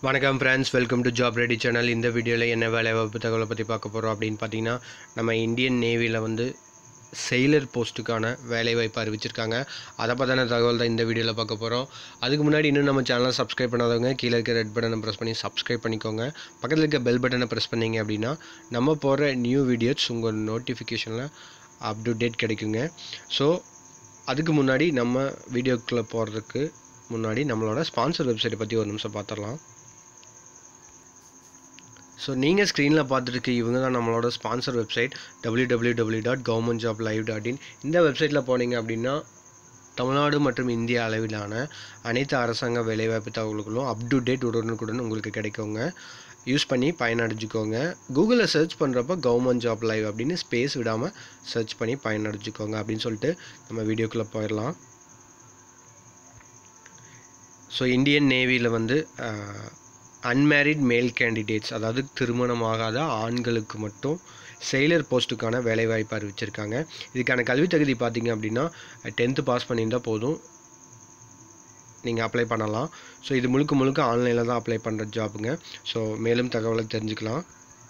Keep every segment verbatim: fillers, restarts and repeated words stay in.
வணக்கம் friends, welcome to job ready channel. இந்த வீடியோவில் என்ன வேலைவாய்ப்பு தகவலை பற்றி பார்க்க போகிறோம் அப்படின்னு பார்த்தீங்கன்னா, நம்ம இந்தியன் நேவியில் வந்து செயலர் போஸ்ட்டுக்கான வேலைவாய்ப்பு அறிவிச்சிருக்காங்க. அதை பற்றின தகவல் தான் இந்த வீடியோவில் பார்க்க போகிறோம். அதுக்கு முன்னாடி இன்னும் நம்ம சேனலை சப்ஸ்கிரைப் பண்ணாதவங்க கீழே இருக்க ரெட் பட்டனை ப்ரெஸ் பண்ணி சப்ஸ்கிரைப் பண்ணிக்கோங்க. பக்கத்தில் இருக்க பெல் பட்டனை ப்ரெஸ் பண்ணிங்க அப்படின்னா நம்ம போகிற நியூ வீடியோஸ் உங்கள் நோட்டிஃபிகேஷனில் அப் டு டேட் கிடைக்குங்க. ஸோ அதுக்கு முன்னாடி நம்ம வீடியோக்குள்ளே போகிறதுக்கு முன்னாடி நம்மளோட ஸ்பான்சர் வெப்சைட்டை பற்றி ஒரு நிமிஷம் பார்த்துடலாம். ஸோ நீங்கள் ஸ்க்ரீனில் பார்த்துட்டு இவங்க தான் நம்மளோட sponsor website W W W dot government job live dot in. இந்த வெப்சைட்டில் போனீங்க அப்படின்னா தமிழ்நாடு மற்றும் இந்திய அளவிலான அனைத்து அரசாங்க வேலைவாய்ப்பு தகவல்களும் அப் டு டேட் உடனுக்குடன் உங்களுக்கு கிடைக்குங்க. யூஸ் பண்ணி பயனடைஞ்சிக்கோங்க. கூகுளில் சர்ச் பண்ணுறப்ப கவர்மெண்ட் ஜாப் லைவ் அப்படின்னு ஸ்பேஸ் விடாமல் சர்ச் பண்ணி பயனடைஞ்சிக்கோங்க அப்படின்னு சொல்லிட்டு நம்ம வீடியோக்குள்ளே போயிடலாம். ஸோ இந்தியன் நேவியில் வந்து அன்மேரிட் மேல் கேண்டிடேட்ஸ், அதாவது திருமணமாகாத ஆண்களுக்கு மட்டும் செயலர் போஸ்ட்டுக்கான வேலைவாய்ப்பு அறிவிச்சிருக்காங்க. இதுக்கான கல்வி தகுதி பார்த்தீங்க அப்படின்னா டென்த்து பாஸ் பண்ணியிருந்தால் போதும், நீங்கள் அப்ளை பண்ணலாம். ஸோ இது முழுக்க முழுக்க ஆன்லைனில் தான் அப்ளை பண்ணுற ஜாப்புங்க. ஸோ மேலும் தகவலை தெரிஞ்சுக்கலாம்.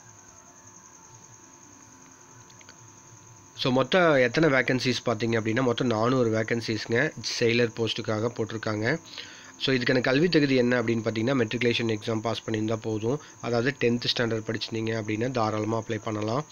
ஸோ மொத்தம் எத்தனை வேக்கன்சிஸ் பார்த்தீங்க அப்படின்னா மொத்தம் நானூறு வேக்கன்சிஸ்ங்க செயலர் போஸ்ட்டுக்காக போட்டிருக்காங்க. ஸோ இதுக்கான கல்வி தகுதி என்ன அப்படின்னு பார்த்தீங்கன்னா மெட்ரிகுலேஷன் எக்ஸாம் பாஸ் பண்ணியிருந்தால் போதும். அதாவது டென்த்து ஸ்டாண்டர்ட் படிச்சிருந்தீங்க அப்படின்னா தாராளமாக அப்ளை பண்ணலாம்.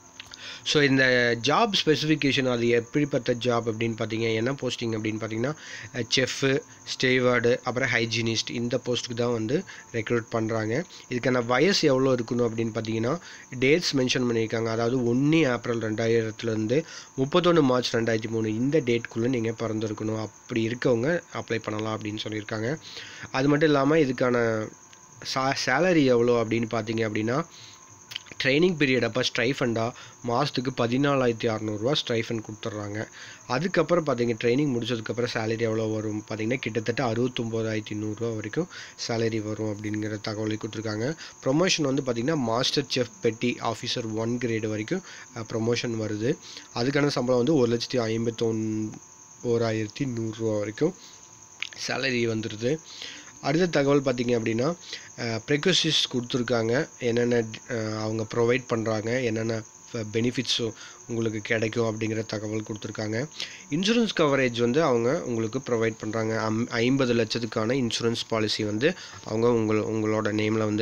ஸோ இந்த ஜாப் ஸ்பெசிஃபிகேஷன் அது எப்படிப்பட்ட ஜாப் அப்படின்னு பார்த்தீங்க, என்ன போஸ்டிங் அப்படின்னு பார்த்தீங்கன்னா செஃப்பு, ஸ்டேவார்டு, அப்புறம் ஹைஜீனிஸ்ட், இந்த போஸ்ட்டுக்கு தான் வந்து ரெக்ரூட் பண்ணுறாங்க. இதுக்கான வயசு எவ்வளோ இருக்கணும் அப்படின்னு பார்த்தீங்கன்னா டேட்ஸ் மென்ஷன் பண்ணியிருக்காங்க. அதாவது ஒன்று ஏப்ரல் ரெண்டாயிரத்துலேருந்து முப்பத்தொன்று மார்ச் ரெண்டாயிரத்தி மூணு இந்த டேட்குள்ளே நீங்கள் பிறந்திருக்கணும். அப்படி இருக்கவங்க அப்ளை பண்ணலாம் அப்படின்னு சொல்லியிருக்காங்க. அது மட்டும் இல்லாமல் இதுக்கான சா சேலரி எவ்வளோ அப்படின்னு பார்த்தீங்க அப்படின்னா ட்ரைனிங் பீரியட் அப்போ ஸ்ட்ரைஃபண்டாக மாதத்துக்கு பதினாலாயிரத்தி அறநூறுவா ஸ்ட்ரைஃபண்ட் கொடுத்துட்றாங்க. அதுக்கப்புறம் பார்த்தீங்க ட்ரைனிங் முடிச்சதுக்கப்புறம் சேலரி எவ்வளோ வரும் பார்த்தீங்கன்னா கிட்டத்தட்ட அறுபத்தொம்போதாயிரத்தி நூறுரூவா வரைக்கும் சேலரி வரும் அப்படிங்கிற தகவலை கொடுத்துருக்காங்க. ப்ரொமோஷன் வந்து பார்த்திங்கன்னா master chef petty officer one grade வரைக்கும் ப்ரொமோஷன் வருது. அதுக்கான சம்பளம் வந்து ஒரு லட்சத்தி ஐம்பத்தொன் ஓராயிரத்தி நூறுரூவா வரைக்கும் சேலரி வந்துடுது. அடுத்த தகவல் பார்த்திங்க அப்படின்னா ப்ரெக்வசிஸ் கொடுத்துருக்காங்க, என்னென்ன அவங்க ப்ரொவைட் பண்ணுறாங்க, என்னென்ன பெனிஃபிட்ஸும் உங்களுக்கு கிடைக்கும் அப்படிங்கிற தகவல் கொடுத்துருக்காங்க. இன்சூரன்ஸ் கவரேஜ் வந்து அவங்க உங்களுக்கு ப்ரொவைட் பண்ணுறாங்க. அம் ஐம்பது லட்சத்துக்கான இன்சூரன்ஸ் பாலிசி வந்து அவங்க உங்கள் உங்களோட நேமில் வந்து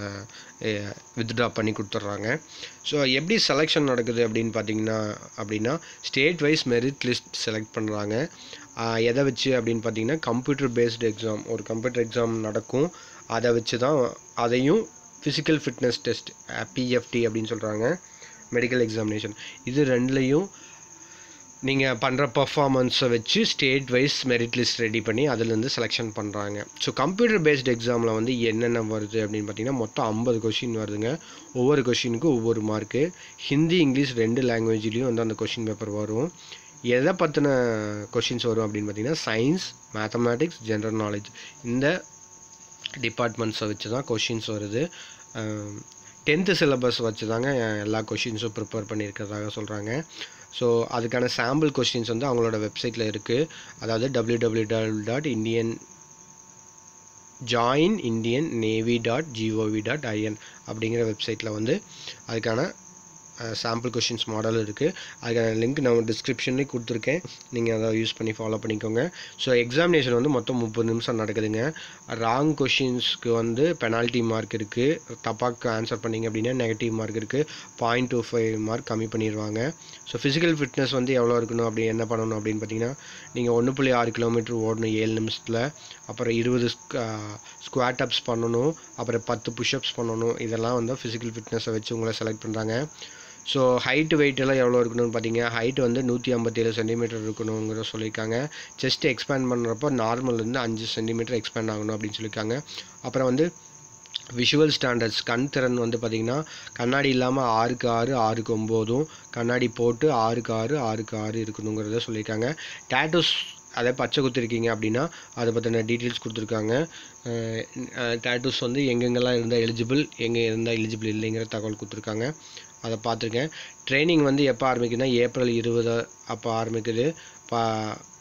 வித்ட்ரா பண்ணி கொடுத்துட்றாங்க. ஸோ எப்படி செலெக்ஷன் நடக்குது அப்படின்னு பார்த்தீங்கன்னா அப்படின்னா state wise merit list select பண்ணுறாங்க. எதை வச்சு அப்படின்னு பார்த்தீங்கன்னா கம்ப்யூட்டர் பேஸ்டு எக்ஸாம், ஒரு கம்ப்யூட்டர் எக்ஸாம் நடக்கும். அதை வச்சு தான் அதையும் ஃபிசிக்கல் ஃபிட்னஸ் டெஸ்ட் பிஎஃப்டி அப்படின்னு சொல்கிறாங்க, மெடிக்கல் எக்ஸாமினேஷன், இது ரெண்டுலேயும் நீங்கள் பண்ணுற பர்ஃபார்மன்ஸை வச்சு state wise merit list ready பண்ணி அதுலேருந்து செலெக்ஷன் பண்ணுறாங்க. ஸோ கம்ப்யூட்டர் பேஸ்டு எக்ஸாமில் வந்து என்னென்ன வருது அப்படின்னு பார்த்தீங்கன்னா மொத்தம் ஐம்பது கொஷின் வருதுங்க. ஒவ்வொரு கொஷினுக்கும் ஒவ்வொரு மார்க்கு. ஹிந்தி, இங்கிலீஷ் ரெண்டு லாங்குவேஜ்லேயும் வந்து அந்த கொஷின் பேப்பர் வரும். எதை பற்றின கொஷின்ஸ் வரும் அப்படின்னு பார்த்தீங்கன்னா சயின்ஸ், மேத்தமேட்டிக்ஸ், ஜென்ரல் நாலேஜ், இந்த டிபார்ட்மெண்ட்ஸை வச்சு தான் கொஷின்ஸ் வருது. டென்த்து சிலபஸ் வச்சு தாங்க எல்லா கொஷின்ஸும் ப்ரிப்பேர் பண்ணியிருக்கிறதாக சொல்கிறாங்க. ஸோ அதுக்கான சாம்பிள் கொஷின்ஸ் வந்து அவங்களோட வெப்சைட்டில் இருக்குது. அதாவது W W W dot Indian join Indian Navy dot GOV dot IN அப்படிங்கிற வெப்சைட்டில் வந்து அதுக்கான சாம்பிள் கொஷின்ஸ் மாடல் இருக்குது. அதுக்கான லிங்க் நான் டிஸ்கிரிப்ஷன்லேயே கொடுத்துருக்கேன், நீங்கள் அதை யூஸ் பண்ணி ஃபாலோ பண்ணிக்கோங்க. ஸோ எக்ஸாமினேஷன் வந்து மொத்தம் முப்பது நிமிஷம் நடக்குதுங்க. ராங் கொஷின்ஸ்க்கு வந்து பெனால்ட்டி மார்க் இருக்குது. தப்பாக ஆன்சர் பண்ணிங்க அப்படின்னா நெகட்டிவ் மார்க் இருக்குது. பாயிண்ட் டூ ஃபைவ் மார்க் கம்மி பண்ணிடுவாங்க. ஸோ ஃபிசிக்கல் ஃபிட்னஸ் வந்து எவ்வளோ இருக்கணும் அப்படி என்ன பண்ணணும் அப்படின்னு பார்த்தீங்கன்னா நீங்கள் ஒன்று புள்ளி ஆறு கிலோமீட்டர் ஓடணும் ஏழு நிமிஷத்தில். அப்புறம் இருபது ஸ்குவாட் அப்ஸ் பண்ணணும். அப்புறம் பத்து புஷ்அப்ஸ் பண்ணணும். இதெல்லாம் வந்து ஃபிசிக்கல் ஃபிட்னஸை வச்சு உங்களை செலக்ட் பண்ணுறாங்க. ஸோ ஹைட்டு வெயிட் எல்லாம் எவ்வளோ இருக்கணும்னு பார்த்தீங்க ஹைட் வந்து நூற்றி ஐம்பத்தேழு சென்டிமீட்டர் இருக்கணுங்கிற சொல்லியிருக்காங்க. செஸ்ட் எக்ஸ்பேண்ட் பண்ணுறப்போ நார்மல்லேருந்து அஞ்சு சென்டிமீட்டர் எக்ஸ்பேண்ட் ஆகணும் அப்படின்னு சொல்லியிருக்காங்க. அப்புறம் வந்து விஷுவல் ஸ்டாண்டர்ட்ஸ், கண் திறன் வந்து பார்த்திங்கன்னா கண்ணாடி இல்லாமல் ஆறுக்கு ஆறு ஆறுக்கு ஒம்போதும், கண்ணாடி போட்டு ஆறுக்கு ஆறு ஆறுக்கு ஆறு இருக்கணுங்கிறத சொல்லியிருக்காங்க. டேட்டூஸ் அதை பச்சை குத்திருக்கீங்க அப்படின்னா அதை பற்றின டீட்டெயில்ஸ் கொடுத்துருக்காங்க. டேட்டூஸ் வந்து எங்கெங்கெல்லாம் இருந்தால் எலிஜிபிள், எங்கே இருந்தால் எலிஜிபிள் இல்லைங்கிற தகவல் கொடுத்துருக்காங்க. அதை பார்த்துருக்கேன். ட்ரைனிங் வந்து எப்போ ஆரம்பிக்குதுன்னா ஏப்ரல் இருபது அப்போ ஆரம்பிக்குது. பா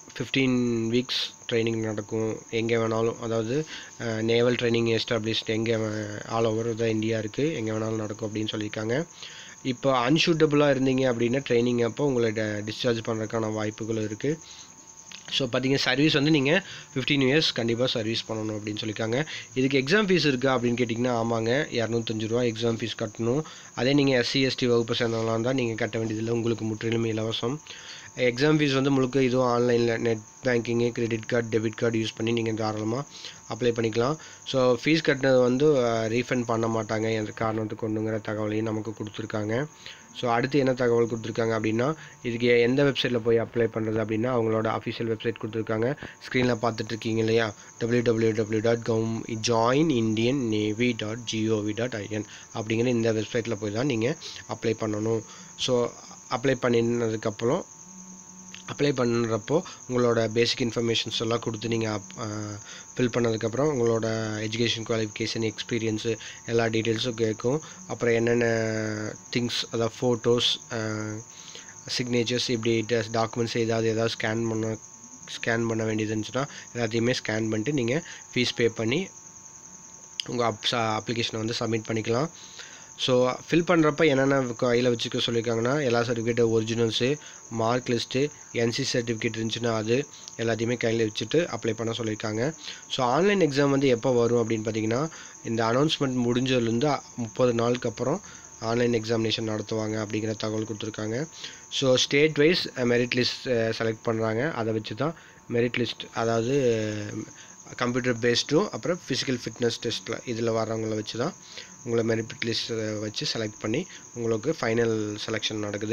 ஃபிஃப்டீன் வீக்ஸ் ட்ரைனிங் நடக்கும் எங்கே வேணாலும். அதாவது நேவல் ட்ரைனிங் எஸ்டாப்ளிஷ்ட் எங்கே ஆல் ஓவர் த இந்தியா இருக்குது, எங்கே வேணாலும் நடக்கும் அப்படின்னு சொல்லியிருக்காங்க. இப்போ அன்ஷூட்டபுளாக இருந்தீங்க அப்படின்னா ட்ரைனிங் அப்போ உங்களை டிஸ்சார்ஜ் பண்ணுறதுக்கான வாய்ப்புகளும் இருக்குது. ஸோ பார்த்தீங்கன்னா சர்வீஸ் வந்து நீங்கள் ஃபிஃப்டீன் இயர்ஸ் கண்டிப்பாக சர்வீஸ் பண்ணணும் அப்படின்னு சொல்லியிருக்காங்க. இதுக்கு எக்ஸாம் ஃபீஸ் இருக்கா அப்படின்னு கேட்டிங்கன்னா ஆமாங்க, இரநூத்தஞ்சு ரூபா எக்ஸாம் ஃபீஸ் கட்டணும். அதே நீங்கள் எஸ்சி எஸ்டி வகுப்பு சேர்ந்தவங்களாக இருந்தால் நீங்கள் கட்ட வேண்டியதில்லை, உங்களுக்கு முற்றிலும் இலவசம். எக்ஸாம் ஃபீஸ் வந்து முழுக்க இதுவும் ஆன்லைனில் net banking, credit card, debit card use பண்ணி நீங்கள் தாராளமாக அப்ளை பண்ணிக்கலாம். ஸோ ஃபீஸ் கட்டினது வந்து ரீஃபண்ட் பண்ண மாட்டாங்க என்ற காரணத்துக்கு கொண்டுங்கிற தகவலையும் நமக்கு கொடுத்துருக்காங்க. ஸோ அடுத்து என்ன தகவல் கொடுத்துருக்காங்க அப்படின்னா, இதுக்கு எந்த வெப்சைட்டில் போய் அப்ளை பண்ணுறது அப்படின்னா அவங்களோட அஃபிஷியல் வெப்சைட் கொடுத்துருக்காங்க. ஸ்க்ரீனில் பார்த்துட்ருக்கீங்க இல்லையா, W W W dot gov join Indian Navy dot GOV dot IN அப்படிங்கிற இந்த வெப்சைட்டில் போய் தான் நீங்கள் அப்ளை பண்ணணும். ஸோ அப்ளை பண்ணினதுக்கப்புறம் அப்ளை பண்ணுறப்போ உங்களோட பேசிக் இன்ஃபர்மேஷன்ஸ் எல்லாம் கொடுத்து நீங்கள் ஃபில் பண்ணதுக்கப்புறம் உங்களோட எஜுகேஷன் குவாலிஃபிகேஷன், எக்ஸ்பீரியன்ஸு எல்லா டீட்டெயில்ஸும் கேட்கும். அப்புறம் என்னென்ன திங்ஸ், அதாவது ஃபோட்டோஸ், சிக்னேச்சர்ஸ், இப்படி டாக்குமெண்ட்ஸ் ஏதாவது ஏதாவது ஸ்கேன் பண்ண ஸ்கேன் பண்ண வேண்டியது இருந்துச்சுன்னா எல்லாத்தையுமே ஸ்கேன் பண்ணிட்டு நீங்கள் ஃபீஸ் பே பண்ணி உங்கள் அப் அப்ளிகேஷனை வந்து சப்மிட் பண்ணிக்கலாம். ஸோ ஃபில் பண்ணுறப்ப என்னென்ன கையில் வச்சுக்க சொல்லியிருக்காங்கன்னா, எல்லா certificate originals, mark list, NC certificate இருந்துச்சுன்னா அது எல்லாத்தையுமே கையில் வச்சுட்டு அப்ளை பண்ண சொல்லியிருக்காங்க. ஸோ ஆன்லைன் எக்ஸாம் வந்து எப்போ வரும் அப்படின்னு பார்த்தீங்கன்னா, இந்த அனௌன்ஸ்மெண்ட் முடிஞ்சதுலேருந்து முப்பது நாளுக்கு அப்புறம் ஆன்லைன் எக்ஸாமினேஷன் நடத்துவாங்க அப்படிங்கிற தகவல் கொடுத்துருக்காங்க. So state wise merit list select பண்ணுறாங்க. அதை வச்சு தான் மெரிட் லிஸ்ட், அதாவது கம்ப்யூட்டர் பேஸ்டும் அப்புறம் ஃபிசிக்கல் ஃபிட்னஸ் டெஸ்ட்டில் இதில் வர்றவங்கள வச்சு தான் உங்களை மெரிட் லிஸ்ட் வச்சு செலக்ட் பண்ணி உங்களுக்கு ஃபைனல் செலெக்ஷன் நடக்குது.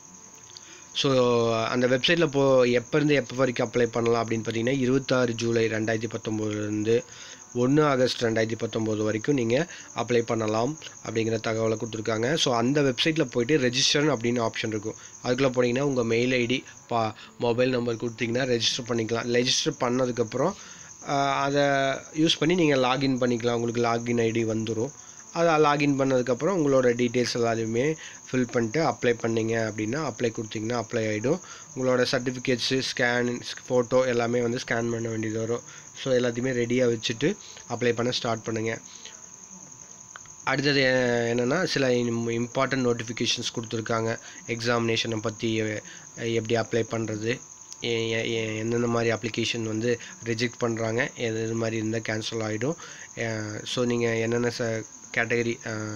ஸோ அந்த வெப்சைட்டில் போ எப்போ இருந்து எப்போ வரைக்கும் அப்ளை பண்ணலாம் அப்படின்னு பார்த்தீங்கன்னா, இருபத்தாறு ஜூலை ரெண்டாயிரத்தி பத்தொம்போதுலேருந்து ஒன்று ஆகஸ்ட் ரெண்டாயிரத்தி பத்தொம்போது வரைக்கும் நீங்கள் அப்ளை பண்ணலாம் அப்படிங்கிற தகவலை கொடுத்துருக்காங்க. ஸோ அந்த வெப்சைட்டில் போய்ட்டு ரெஜிஸ்டர் அப்படின்னு ஆப்ஷன் இருக்கும். அதுக்குள்ளே போனீங்கன்னா உங்கள் மெயில் ஐடி, பா மொபைல் நம்பர் கொடுத்தீங்கன்னா ரெஜிஸ்டர் பண்ணிக்கலாம். ரெஜிஸ்டர் பண்ணதுக்கப்புறம் அதை யூஸ் பண்ணி நீங்கள் லாகின் பண்ணிக்கலாம். உங்களுக்கு லாகின் ஐடி வந்துடும். அதை லாகின் பண்ணதுக்கப்புறம் உங்களோட டீட்டெயில்ஸ் எல்லாத்தையுமே ஃபில் பண்ணிட்டு அப்ளை பண்ணிங்க அப்படின்னா அப்ளை கொடுத்தீங்கன்னா அப்ளை ஆகிடும். உங்களோட சர்டிஃபிகேட்ஸு, ஸ்கேன், ஃபோட்டோ எல்லாமே வந்து ஸ்கேன் பண்ண வேண்டியது வரும். ஸோ எல்லாத்தையுமே ரெடியாக வச்சுட்டு அப்ளை பண்ண ஸ்டார்ட் பண்ணுங்கள். அடுத்தது என்னென்னா, சில இம்பார்ட்டன்ட் நோட்டிஃபிகேஷன்ஸ் கொடுத்துருக்காங்க. எக்ஸாமினேஷனை பற்றி எப்படி அப்ளை பண்ணுறது, எந்தெந்த மாதிரி அப்ளிகேஷன் வந்து ரிஜெக்ட் பண்ணுறாங்க, எது மாதிரி இருந்தால் கேன்சல் ஆகிடும். ஸோ நீங்கள் என்னென்ன ச கேட்டகரி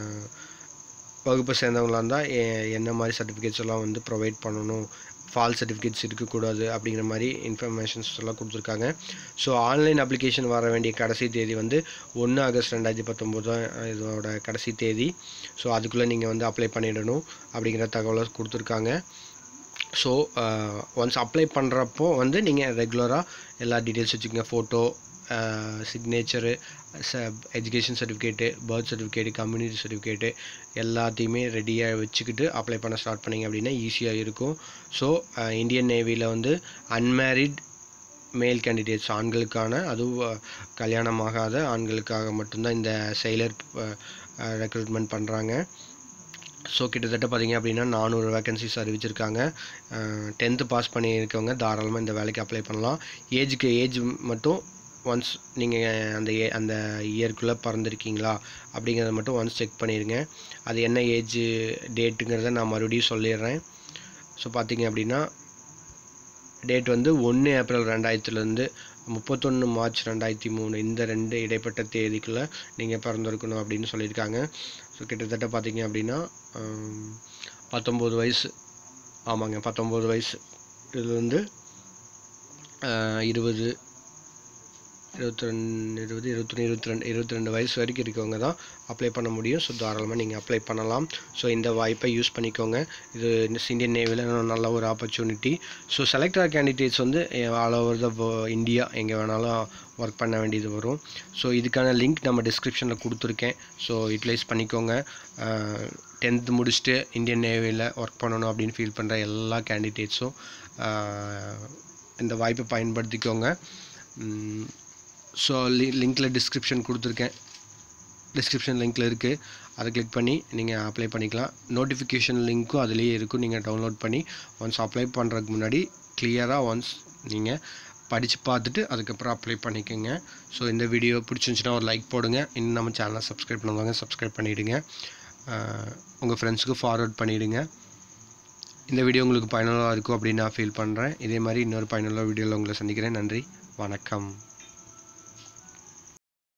வகுப்பை சேர்ந்தவங்களாக இருந்தால் என்ன மாதிரி சர்டிஃபிகேட்ஸ் எல்லாம் வந்து ப்ரொவைட் பண்ணணும், ஃபால்ஸ் சர்டிஃபிகேட்ஸ் இருக்கக்கூடாது அப்படிங்கிற மாதிரி இன்ஃபர்மேஷன்ஸ் எல்லாம் கொடுத்துருக்காங்க. ஸோ ஆன்லைன் அப்ளிகேஷன் வர வேண்டிய கடைசி தேதி வந்து ஒன்று ஆகஸ்ட் ரெண்டாயிரத்தி பத்தொம்போது தான் இதோட கடைசி தேதி. ஸோ அதுக்குள்ளே நீங்கள் வந்து அப்ளை பண்ணிடணும் அப்படிங்கிற தகவலை கொடுத்துருக்காங்க. ஸோ ஒன்ஸ் அப்ளை பண்ணுறப்போ வந்து நீங்கள் ரெகுலராக எல்லா டீட்டெயில்ஸ் வச்சுக்கோங்க. ஃபோட்டோ, சிக்னேச்சரு, ச education certificate, birth certificate, community certificate எல்லாத்தையுமே ரெடியாக வச்சுக்கிட்டு அப்ளை பண்ண ஸ்டார்ட் பண்ணிங்க அப்படின்னா ஈஸியாக இருக்கும். ஸோ இந்தியன் நேவியில் வந்து அன்மேரிட் மேல் கேண்டிடேட்ஸ், ஆண்களுக்கான, அதுவும் கல்யாணமாகாத ஆண்களுக்காக மட்டும்தான் இந்த செயலர் ரெக்ரூட்மெண்ட் பண்ணுறாங்க. ஸோ கிட்டத்தட்ட பார்த்திங்க அப்படின்னா நானூறு வேக்கன்சிஸ் அறிவிச்சிருக்காங்க. டென்த்து பாஸ் பண்ணியிருக்கவங்க தாராளமாக இந்த வேலைக்கு அப்ளை பண்ணலாம். ஏஜுக்கு ஏஜ் மட்டும் ஒன்ஸ் நீங்கள் அந்த ஏ அந்த இயர்க்குள்ளே பிறந்திருக்கீங்களா அப்படிங்கிறத மட்டும் ஒன்ஸ் செக் பண்ணிடுங்க. அது என்ன ஏஜ் டேட்டுங்கிறத நான் மறுபடியும் சொல்லிடுறேன். ஸோ பார்த்திங்க அப்படின்னா டேட் வந்து ஒன்று ஏப்ரல் ரெண்டாயிரத்துலேருந்து முப்பத்தொன்று மார்ச் ரெண்டாயிரத்தி மூணு இந்த ரெண்டு இடைப்பட்ட தேதிக்குள்ளே நீங்கள் பிறந்திருக்கணும் அப்படின்னு சொல்லியிருக்காங்க. ஸோ கிட்டத்தட்ட பார்த்திங்க அப்படின்னா பத்தொம்போது வயசு, ஆமாங்க பத்தொம்போது வயசு, இதில் வந்து இருபது இருபத்தி ரெண்டு இருபது இருபத்தொன்று இருபத்தி ரெண்டு இருபத்தி ரெண்டு வயசு வரைக்கும் இருக்கவங்க தான் அப்ளை பண்ண முடியும். ஸோ தாராளமாக நீங்கள் அப்ளை பண்ணலாம். ஸோ இந்த வாய்ப்பை யூஸ் பண்ணிக்கோங்க. இது இந்தியன் நேவியில் நல்ல ஒரு ஆப்பர்ச்சுனிட்டி. ஸோ செலக்டட் கேண்டிடேட்ஸ் வந்து ஆல் ஓவர் த இந்தியா எங்கே வேணாலும் ஒர்க் பண்ண வேண்டியது வரும். ஸோ இதுக்கான லிங்க் நம்ம டிஸ்கிரிப்ஷனில் கொடுத்துருக்கேன். ஸோ யூட்டிலைஸ் பண்ணிக்கோங்க. டென்த்து முடிச்சுட்டு இந்தியன் நேவியில் ஒர்க் பண்ணணும் அப்படின்னு ஃபீல் பண்ணுற எல்லா கேண்டிடேட்ஸும் இந்த வாய்ப்பை பயன்படுத்திக்கோங்க. ஸோ லி லிங்க்கில் டிஸ்கிரிப்ஷன் கொடுத்துருக்கேன். டிஸ்கிரிப்ஷன் லிங்க்கில் இருக்குது. அதை கிளிக் பண்ணி நீங்கள் அப்ளை பண்ணிக்கலாம். நோட்டிஃபிகேஷன் லிங்க்கும் அதுலேயே இருக்கும். நீங்கள் டவுன்லோட் பண்ணி ஒன்ஸ் அப்ளை பண்ணுறதுக்கு முன்னாடி கிளியராக ஒன்ஸ் நீங்கள் படித்து பார்த்துட்டு அதுக்கப்புறம் அப்ளை பண்ணிக்கோங்க. ஸோ இந்த வீடியோ பிடிச்சிருந்துச்சுன்னா ஒரு லைக் போடுங்க. இன்னும் நம்ம சேனலை சப்ஸ்கிரைப் பண்ணுவாங்க, சப்ஸ்கிரைப் பண்ணிவிடுங்க. உங்கள் ஃப்ரெண்ட்ஸுக்கு ஃபார்வர்ட் பண்ணிவிடுங்க. இந்த வீடியோ உங்களுக்கு பயனுள்ளதாக இருக்கும் அப்படின்னு நான் ஃபீல் பண்ணுறேன். இதே மாதிரி இன்னொரு பயனுள்ள வீடியோவில் உங்களை சந்திக்கிறேன். நன்றி, வணக்கம்.